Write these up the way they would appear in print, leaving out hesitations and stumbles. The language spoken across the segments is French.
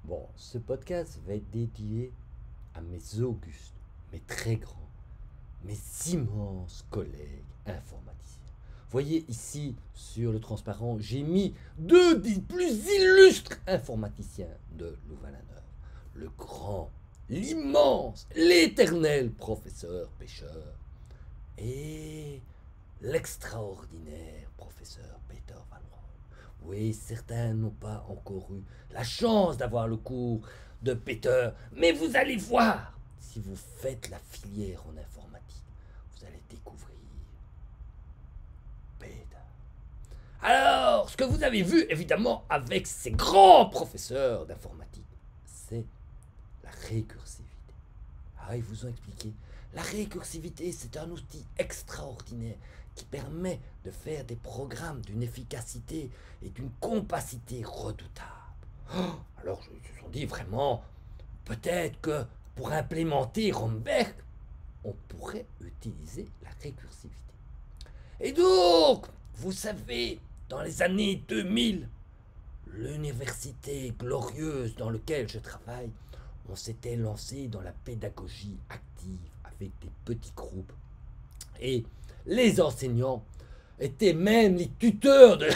Bon, ce podcast va être dédié à mes augustes, mes très grands, mes immenses collègues informaticiens. Voyez ici sur le transparent, j'ai mis deux des plus illustres informaticiens de Louvain-la-Neuve. Le grand, l'immense, l'éternel professeur Pêcheur et l'extraordinaire professeur Peter Van Rooij. Oui, certains n'ont pas encore eu la chance d'avoir le cours de Peter, mais vous allez voir, si vous faites la filière en informatique, vous allez découvrir Peter. Alors, ce que vous avez vu, évidemment, avec ces grands professeurs d'informatique, c'est la récursivité. Ah, ils vous ont expliqué. La récursivité, c'est un outil extraordinaire qui permet de faire des programmes d'une efficacité et d'une compacité redoutables. Oh, alors, ils se sont dit vraiment, peut-être que pour implémenter Romberg, on pourrait utiliser la récursivité. Et donc, vous savez, dans les années 2000, l'université glorieuse dans laquelle je travaille, on s'était lancé dans la pédagogie active avec des petits groupes. Et les enseignants étaient même les tuteurs de...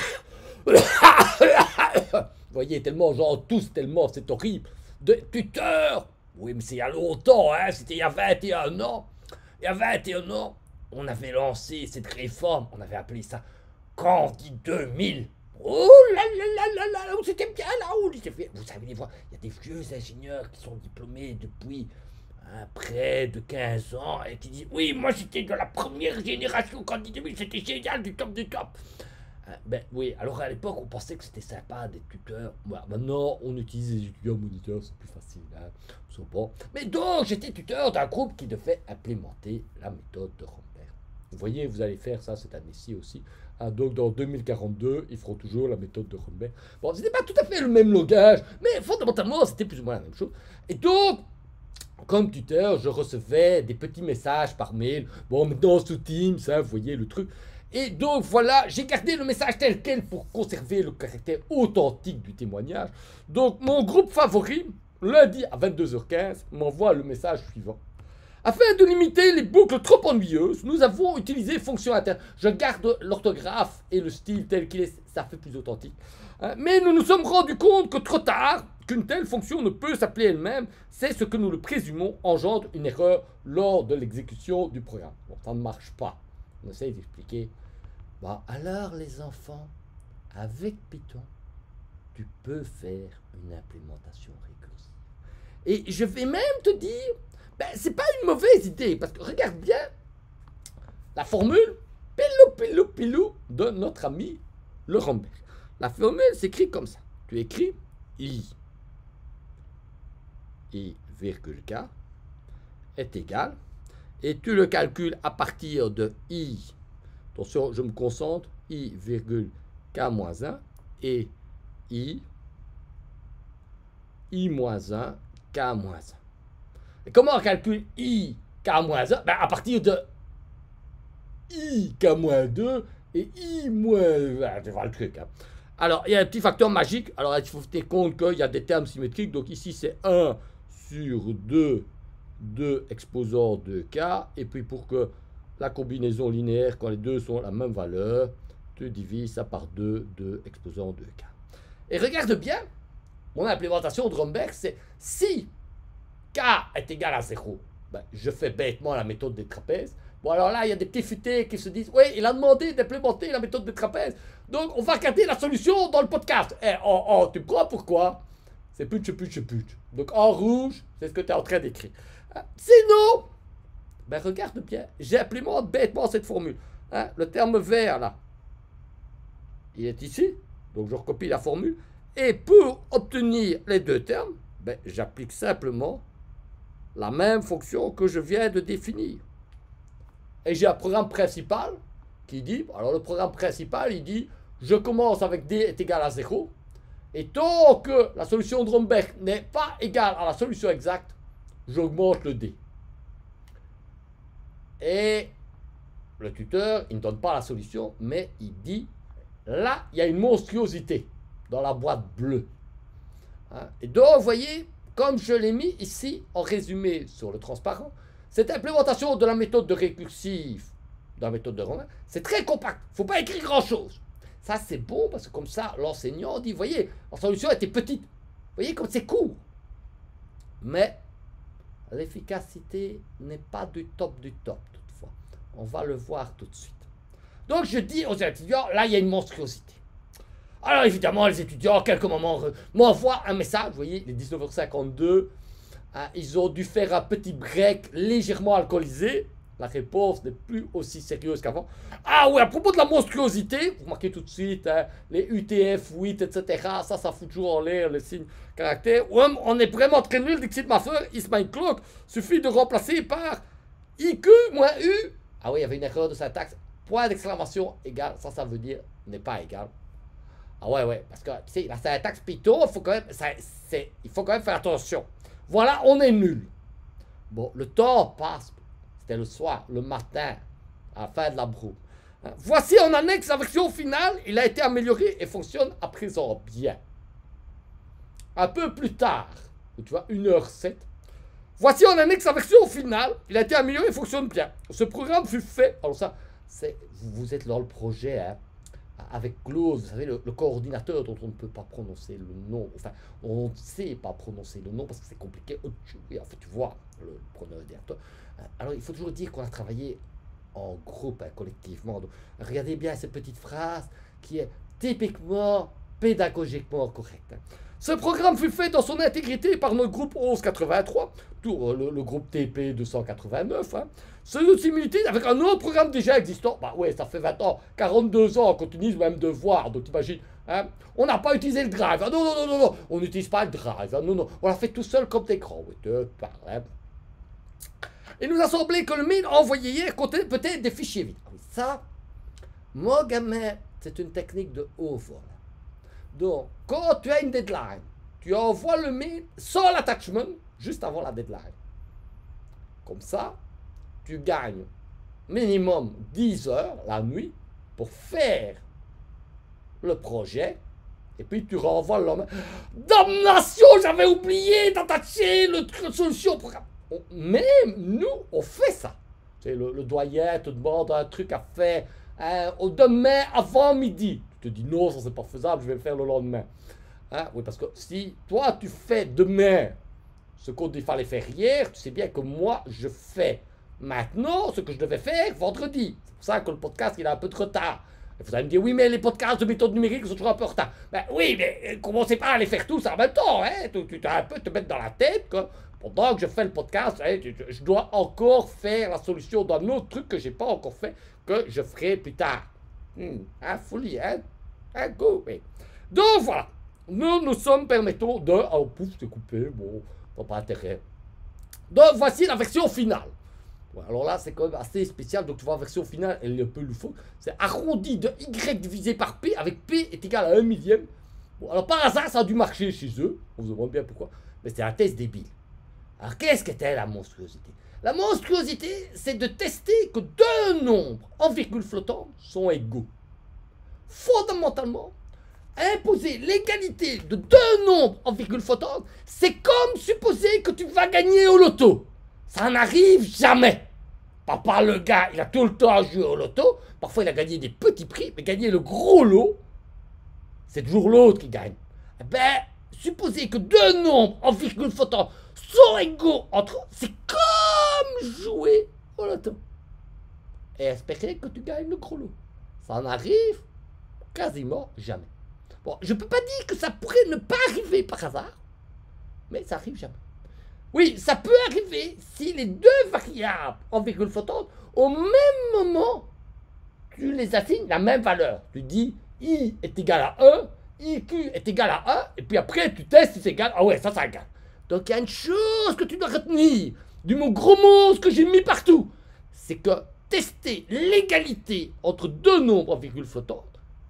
Vous voyez, tellement j'en tousse, tellement c'est horrible. De tuteurs. Oui, mais c'est il y a longtemps, hein, c'était il y a 21 ans. Il y a 21 ans, on avait lancé cette réforme, on avait appelé ça Candide 2000. Oh là là là là là, c'était bien là où vous savez les voir, il y a des vieux ingénieurs qui sont diplômés depuis près de 15 ans et qui disent oui, moi j'étais de la première génération Candide 2000, c'était génial, du top du top. Ben oui, alors à l'époque on pensait que c'était sympa des tuteurs. Maintenant on utilise les étudiants moniteurs, c'est plus facile. Hein, bon. Mais donc j'étais tuteur d'un groupe qui devait implémenter la méthode de Romberg. Vous voyez, vous allez faire ça cette année-ci aussi. Donc dans 2042, ils feront toujours la méthode de Romberg. Bon, c'était pas tout à fait le même langage, mais fondamentalement c'était plus ou moins la même chose. Et donc, comme tuteur, je recevais des petits messages par mail. Bon, maintenant sous Teams, hein, vous voyez le truc. Et donc voilà, j'ai gardé le message tel quel pour conserver le caractère authentique du témoignage. Donc mon groupe favori, lundi à 22h15, m'envoie le message suivant. Afin de limiter les boucles trop ennuyeuses, nous avons utilisé fonction interne. Je garde l'orthographe et le style tel qu'il est, ça fait plus authentique. Mais nous nous sommes rendus compte que trop tard, qu'une telle fonction ne peut s'appeler elle-même, c'est ce que nous le présumons engendre une erreur lors de l'exécution du programme. Bon, ça ne marche pas. On essaye d'expliquer. Bon, alors les enfants, avec Python, tu peux faire une implémentation récursive. Et je vais même te dire, ben, c'est pas une mauvaise idée, parce que regarde bien la formule pilou de notre ami le Romberg. La formule s'écrit comme ça. Tu écris I virgule K est égal, et tu le calcules à partir de I. Attention, je me concentre, I virgule K moins 1 et I moins 1, K moins 1. Et comment on calcule I, K moins 1? Ben, à partir de I, K moins 2 et I moins... tu vois le truc. Hein. Alors, il y a un petit facteur magique. Alors, il faut tenir compte qu'il y a des termes symétriques. Donc, ici, c'est 1 sur 2 exposant de K. Et puis, pour que la combinaison linéaire, quand les deux sont la même valeur, tu divises ça par 2 exposant de K. Et regarde bien, mon implémentation de Romberg, c'est si K est égal à 0, ben, je fais bêtement la méthode des trapèzes. Bon, alors là, il y a des petits futés qui se disent oui, il a demandé d'implémenter la méthode des trapèzes. Donc, on va regarder la solution dans le podcast. Eh, tu me crois pourquoi? C'est putsch. Donc, en rouge, c'est ce que tu es en train d'écrire. Sinon, ben, regarde bien, j'implémente bêtement cette formule. Hein, le terme vert, là, il est ici. Donc, je recopie la formule. Et pour obtenir les deux termes, ben, j'applique simplement la même fonction que je viens de définir. Et j'ai un programme principal qui dit, alors le programme principal, il dit, je commence avec D est égal à 0, et tant que la solution de Romberg n'est pas égale à la solution exacte, j'augmente le D. Et le tuteur, il ne donne pas la solution, mais il dit, là, il y a une monstruosité dans la boîte bleue. Hein. Et donc, vous voyez, comme je l'ai mis ici en résumé sur le transparent, cette implémentation de la méthode de récursif, dans la méthode de Romain, c'est très compact. Il ne faut pas écrire grand-chose. Ça, c'est bon parce que comme ça, l'enseignant dit, vous voyez, la solution était petite. Vous voyez comme c'est court. Mais l'efficacité n'est pas du top toutefois. On va le voir tout de suite. Donc, je dis aux étudiants, là, il y a une monstruosité. Alors, évidemment, les étudiants, à quelques moments, m'envoient un message. Vous voyez, les 19h52, hein, ils ont dû faire un petit break légèrement alcoolisé. La réponse n'est plus aussi sérieuse qu'avant. Ah oui, à propos de la monstruosité, vous remarquez tout de suite, hein, les UTF-8, etc., ça fout toujours en l'air les signes caractères. Ouais, on est vraiment très nul, Dixit Maffer, Ismail Clock, suffit de remplacer par IQ moins U. Ah oui, il y avait une erreur de syntaxe. Point d'exclamation égal, ça veut dire n'est pas égal. Ah ouais, parce que tu sais, la syntaxe Python, il faut quand même faire attention. Voilà, on est nul. Bon, le temps passe. C'était le soir, le matin, à la fin de la broue. Hein. Voici en annexe la version finale. Il a été amélioré et fonctionne à présent bien. Un peu plus tard, tu vois, 1h07. Voici en annexe la version finale. Il a été amélioré et fonctionne bien. Ce programme fut fait. Alors ça, vous êtes dans le projet, hein, avec Claude, vous savez, le coordinateur dont on ne peut pas prononcer le nom. Enfin, on ne sait pas prononcer le nom parce que c'est compliqué. Et en fait, tu vois, le prononciateur. Alors, il faut toujours dire qu'on a travaillé en groupe, hein, collectivement. Donc, regardez bien cette petite phrase qui est typiquement pédagogiquement correcte. Hein. Ce programme fut fait dans son intégrité par notre groupe 1183, le groupe TP 289. Hein. Ce similitude avec un autre programme déjà existant. Bah ouais, ça fait 20 ans, 42 ans qu'on utilise le même devoir. Donc t'imagines, hein, on n'a pas utilisé le drive. Ah, non, on n'utilise pas le drive. Hein, non, on l'a fait tout seul comme des grands. Oui, te parle, hein. Il nous a semblé que le mail envoyé hier contenait peut-être des fichiers vides. Ah oui, ça, mon gamin, c'est une technique de haut vol. Donc, quand tu as une deadline, tu envoies le mail sans l'attachment, juste avant la deadline. Comme ça, tu gagnes minimum 10 heures la nuit pour faire le projet. Et puis tu renvoies le lendemain. Damnation, j'avais oublié d'attacher la solution au programme. Même nous, on fait ça. Le doyen te demande un truc à faire demain avant midi. Tu te dis non, ça c'est pas faisable, je vais le faire le lendemain. Hein? Oui, parce que si toi tu fais demain ce qu'il fallait faire hier, tu sais bien que moi je fais maintenant ce que je devais faire vendredi. C'est pour ça que le podcast il a un peu de retard. Et vous allez me dire oui, mais les podcasts de méthode numérique sont toujours un peu en retard. Ben oui, mais commencez pas à les faire tous en même temps. Hein? Tu dois un peu te mettre dans la tête que pendant que je fais le podcast, hein, je dois encore faire la solution d'un autre truc que j'ai pas encore fait, que je ferai plus tard. Hein, folie, hein? Hein, go, oui. Donc voilà, nous sommes permettons de... Oh, pouf, c'est coupé, bon, pas intérêt. Donc voici la version finale. Ouais, alors là, c'est quand même assez spécial. Donc tu vois, la version finale, elle est un peu loufoque. C'est arrondi de y divisé par p, avec p est égal à 1 millième. Bon, alors par hasard, ça a dû marcher chez eux. On se demande bien pourquoi. Mais c'est un test débile. Alors qu'est-ce qu'était la monstruosité? La monstruosité, c'est de tester que deux nombres en virgule flottante sont égaux. Fondamentalement, imposer l'égalité de deux nombres en virgule flottante, c'est comme supposer que tu vas gagner au loto. Ça n'arrive jamais. Papa, le gars, il a tout le temps joué au loto. Parfois, il a gagné des petits prix, mais gagner le gros lot, c'est toujours l'autre qui gagne. Eh ben, supposer que deux nombres en virgule flottante sont égaux entre eux, c'est comme jouer au loto. Et espérer que tu gagnes le gros lot. Ça n'arrive quasiment jamais. Bon, je ne peux pas dire que ça pourrait ne pas arriver par hasard, mais ça arrive jamais. Oui, ça peut arriver si les deux variables en virgule flottante, au même moment, tu les assignes la même valeur. Tu dis I est égal à 1, IQ est égal à 1, et puis après tu testes si c'est égal. Ah ouais, ça gagne. Donc il y a une chose que tu dois retenir du mot gros mot que j'ai mis partout. C'est que tester l'égalité entre deux nombres en virgule flottante,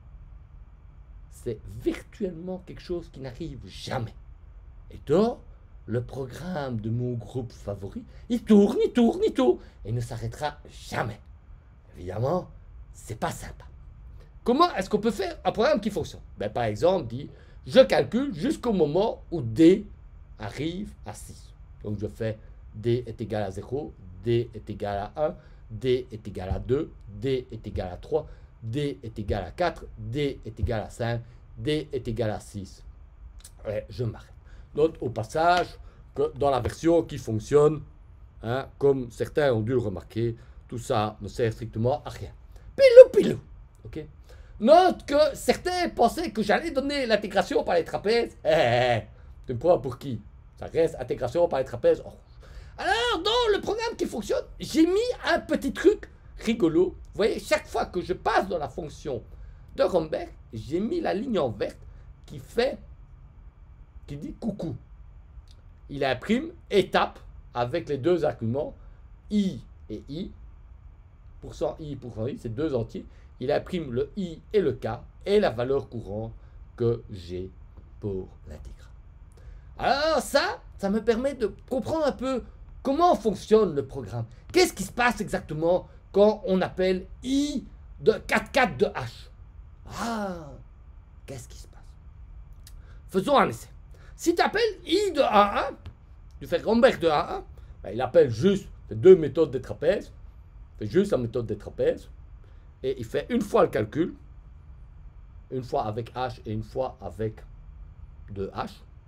c'est virtuellement quelque chose qui n'arrive jamais. Et donc, le programme de mon groupe favori, il tourne, et ne s'arrêtera jamais. Évidemment, c'est pas sympa. Comment est-ce qu'on peut faire un programme qui fonctionne? Ben, par exemple, dit, je calcule jusqu'au moment où D arrive à 6. Donc je fais D est égal à 0, D est égal à 1, D est égal à 2, D est égal à 3, D est égal à 4, D est égal à 5, D est égal à 6. Et je m'arrête. Note au passage que dans la version qui fonctionne, hein, comme certains ont dû le remarquer, tout ça ne sert strictement à rien. Pilou pilou. Ok. Note que certains pensaient que j'allais donner l'intégration par les trapèzes. Tu me prends pour qui? Ça reste intégration par les trapèzes. Oh. Alors, dans le programme qui fonctionne, j'ai mis un petit truc rigolo. Vous voyez, chaque fois que je passe dans la fonction de Romberg, j'ai mis la ligne en verte qui dit coucou. Il imprime étape avec les deux arguments i et i. Pourcent i, pourcent i, c'est deux entiers. Il imprime le i et le k et la valeur courante que j'ai pour l'intégrale. Alors ça me permet de comprendre un peu comment fonctionne le programme. Qu'est-ce qui se passe exactement quand on appelle i de 4,4 de h? Ah, qu'est-ce qui se passe? Faisons un essai. Si tu appelles i de A1, tu fais Romberg de A1, ben il appelle juste les deux méthodes des trapèzes, il fait juste la méthode des trapèzes, et il fait une fois le calcul, une fois avec h et une fois avec 2h,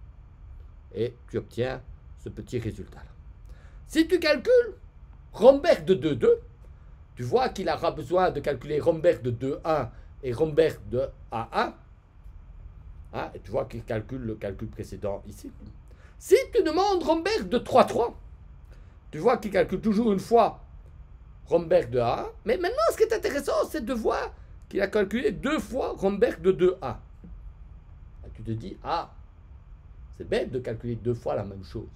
et tu obtiens ce petit résultat-là. Si tu calcules Romberg de 2,2, tu vois qu'il aura besoin de calculer Romberg de 2,1 et Romberg de A1. Hein, et tu vois qu'il calcule le calcul précédent ici. Si tu demandes Romberg de 3,3, tu vois qu'il calcule toujours une fois Romberg de A1. Mais maintenant, ce qui est intéressant, c'est de voir qu'il a calculé deux fois Romberg de 2,1. Et tu te dis, ah, c'est bête de calculer deux fois la même chose.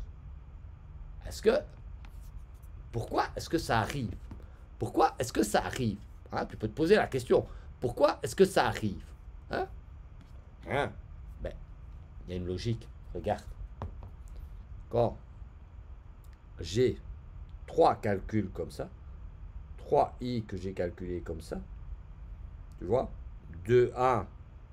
Pourquoi est-ce que ça arrive? Pourquoi est-ce que ça arrive? Hein, tu peux te poser la question. Pourquoi est-ce que ça arrive? Ben, il y a une logique. Regarde. Quand j'ai trois calculs comme ça, 3i que j'ai calculé comme ça, tu vois, 2,1,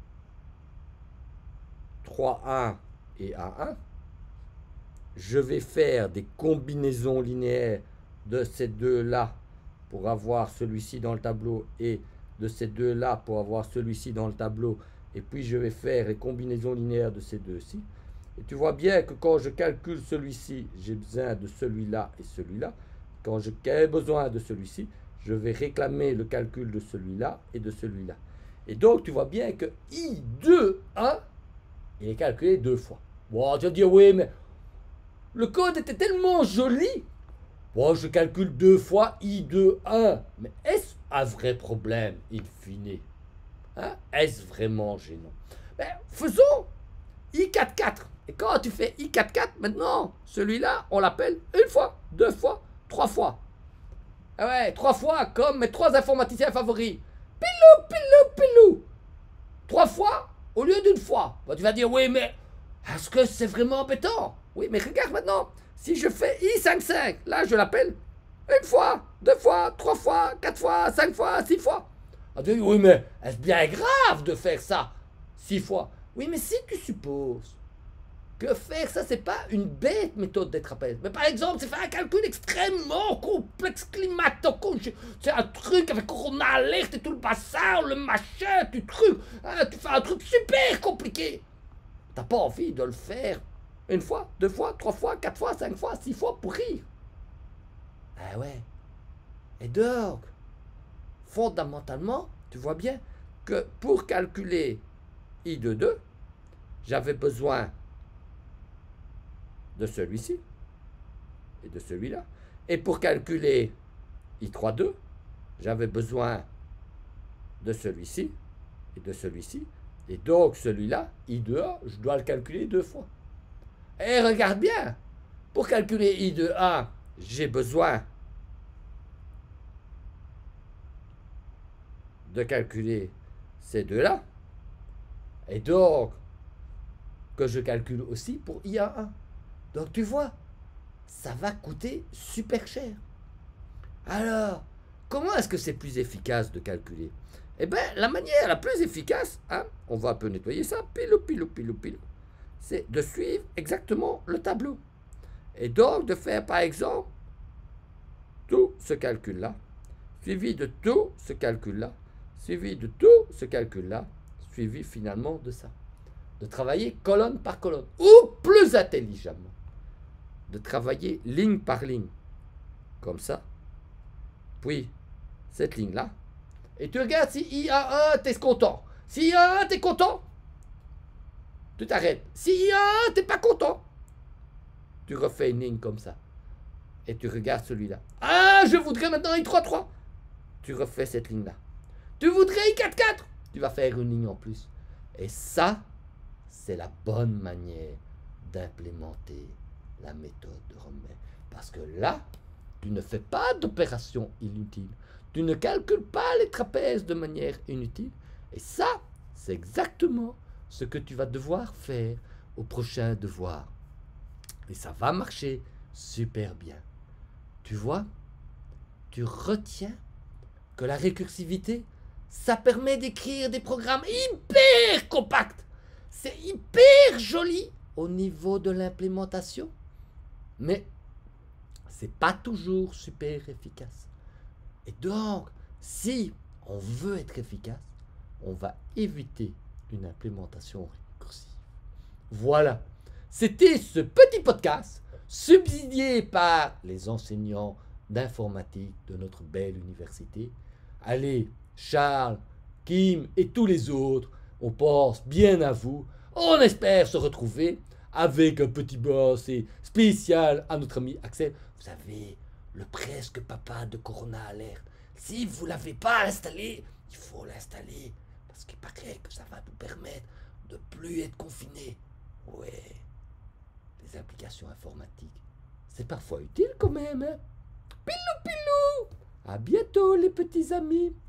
3,1 et A1, je vais faire des combinaisons linéaires de ces deux-là pour avoir celui-ci dans le tableau et de ces deux-là pour avoir celui-ci dans le tableau. Et puis je vais faire les combinaisons linéaires de ces deux-ci. Et tu vois bien que quand je calcule celui-ci, j'ai besoin de celui-là et celui-là. Quand j'ai besoin de celui-ci, je vais réclamer le calcul de celui-là et de celui-là. Et donc tu vois bien que I2,1, il est calculé deux fois. Bon, tu vas dire, oui, mais le code était tellement joli. Bon, je calcule deux fois I2,1. Mais est-ce un vrai problème, in fine? Hein? Est-ce vraiment gênant? Ben, faisons I4,4. Et quand tu fais I4,4, maintenant, celui-là, on l'appelle une fois, deux fois, trois fois. Ah ouais, trois fois, comme mes trois informaticiens favoris. Pilou, pilou, pilou. Trois fois au lieu d'une fois. Bon, tu vas dire, oui, mais est-ce que c'est vraiment embêtant? Oui, mais regarde maintenant. Si je fais I5,5, là, je l'appelle une fois, deux fois, trois fois, quatre fois, cinq fois, six fois. On dit, oui, mais est-ce bien grave de faire ça 6 fois? Oui, mais si tu supposes que faire ça, c'est pas une bête méthode des trapèzes, mais par exemple, c'est faire un calcul extrêmement complexe, c'est un truc avec Corona Alert et tout le bazar, le machin, tu fais un truc super compliqué. T'as pas envie de le faire une fois, deux fois, trois fois, quatre fois, cinq fois, six fois pour rire. Ah ouais. Et donc, fondamentalement, tu vois bien que pour calculer I de 2, j'avais besoin de celui-ci et de celui-là. Et pour calculer I3,2, j'avais besoin de celui-ci et de celui-ci. Et donc celui-là, I2A, je dois le calculer deux fois. Et regarde bien, pour calculer I2A, j'ai besoin de calculer ces deux-là. Et donc, que je calcule aussi pour IA1. Donc tu vois, ça va coûter super cher. Alors, comment est-ce que c'est plus efficace de calculer? Eh bien, la manière la plus efficace, hein, on va un peu nettoyer ça, pilou, pilou, pilou, pilou, c'est de suivre exactement le tableau. Et donc de faire par exemple tout ce calcul-là, suivi de tout ce calcul-là, suivi de tout ce calcul-là, suivi finalement de ça. De travailler colonne par colonne, ou plus intelligemment, de travailler ligne par ligne, comme ça. Puis, cette ligne-là, et tu regardes si il y a un, t'es content. S'il y a un, t'es content, tu t'arrêtes. S'il y a un, t'es pas content, tu refais une ligne comme ça. Et tu regardes celui-là. Ah, je voudrais maintenant I3-3. Tu refais cette ligne-là. Tu voudrais I4-4. Tu vas faire une ligne en plus. Et ça, c'est la bonne manière d'implémenter la méthode de Romain. Parce que là, tu ne fais pas d'opération inutile. Tu ne calcules pas les trapèzes de manière inutile. Et ça, c'est exactement ce que tu vas devoir faire au prochain devoir. Et ça va marcher super bien. Tu vois, tu retiens que la récursivité, ça permet d'écrire des programmes hyper compacts. C'est hyper joli au niveau de l'implémentation. Mais c'est pas toujours super efficace. Et donc, si on veut être efficace, on va éviter une implémentation récursive. Voilà, c'était ce petit podcast subsidié par les enseignants d'informatique de notre belle université. Allez, Charles, Kim et tous les autres, on pense bien à vous. On espère se retrouver avec un petit boss et spécial à notre ami Axel. Vous savez, le presque papa de Corona Alert. Si vous ne l'avez pas installé, il faut l'installer. Parce qu'il paraît que ça va nous permettre de plus être confinés. Ouais, les applications informatiques, c'est parfois utile quand même. Hein? Pilou, pilou. À bientôt les petits amis.